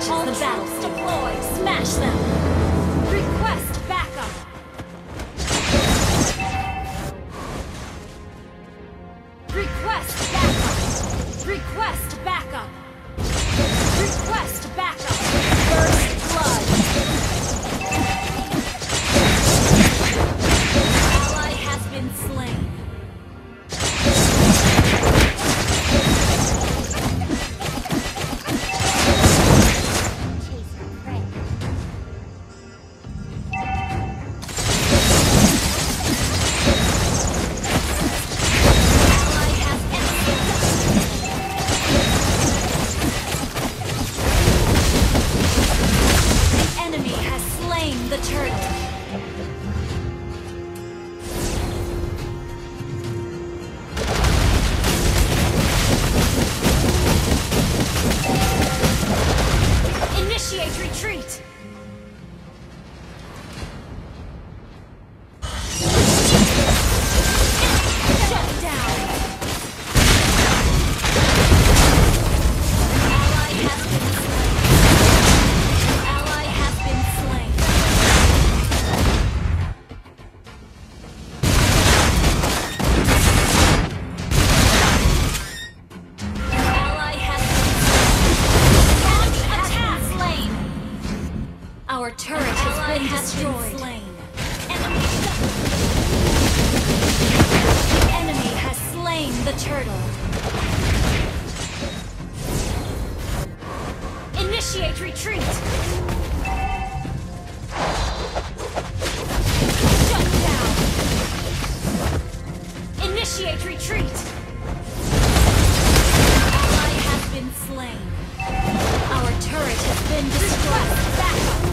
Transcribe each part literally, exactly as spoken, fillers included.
reaches All the troops battlefield. deployed. Smash them! Request backup. Request backup. Request backup. Request backup. First blood! Ally has been slain. The turtle. Initiate retreat. Shut down. Ally has been slain. Ally has been slain. Our turret has been destroyed. Enemy, enemy has slain the turtle. Initiate retreat. Shut down. Initiate retreat. Ally has been slain. Our turret has been destroyed. Backup.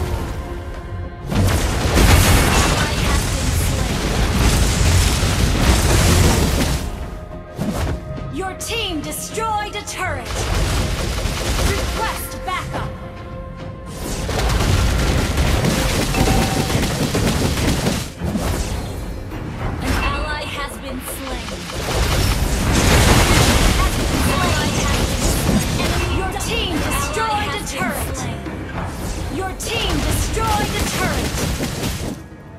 Your team destroyed a turret! Request backup! An ally has been slain. Ally has been slain. Your team destroyed a turret! Your team destroyed a turret!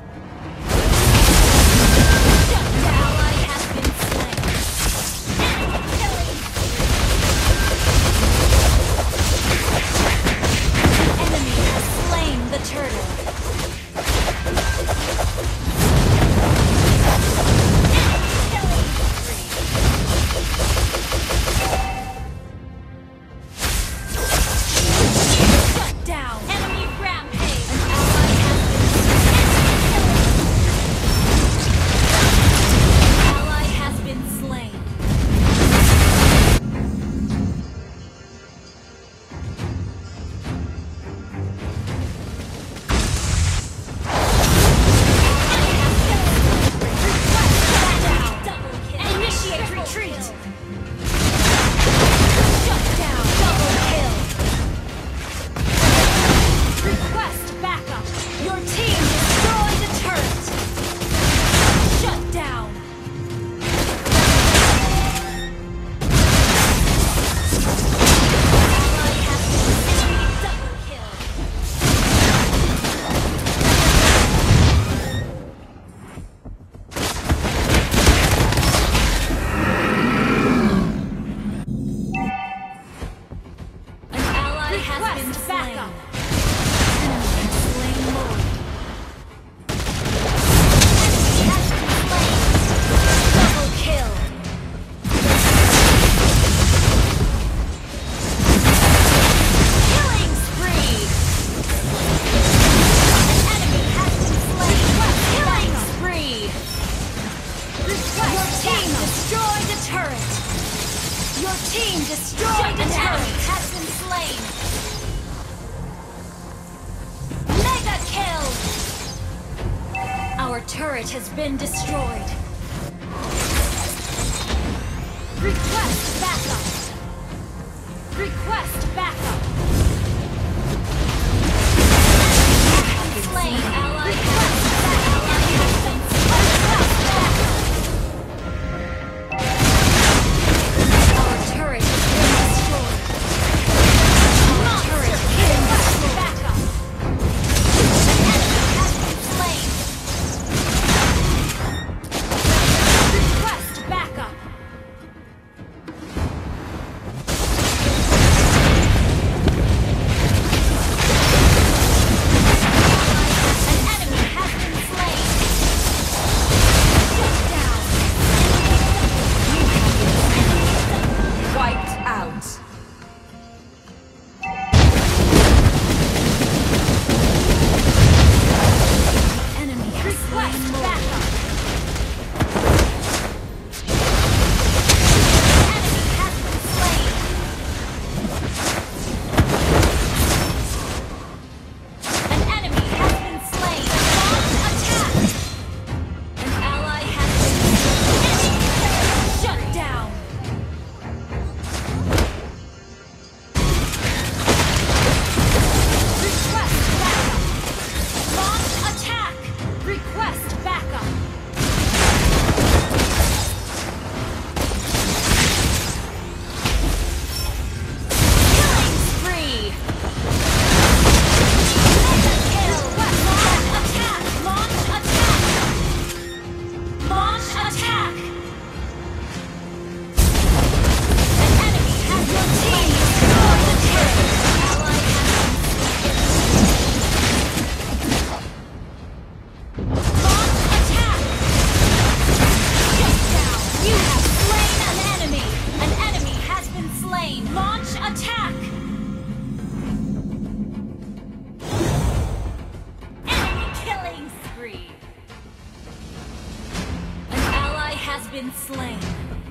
Our turret has been destroyed. Request backup! Request backup! Slain ally has been Our turret has been destroyed. Our turret has been been slain.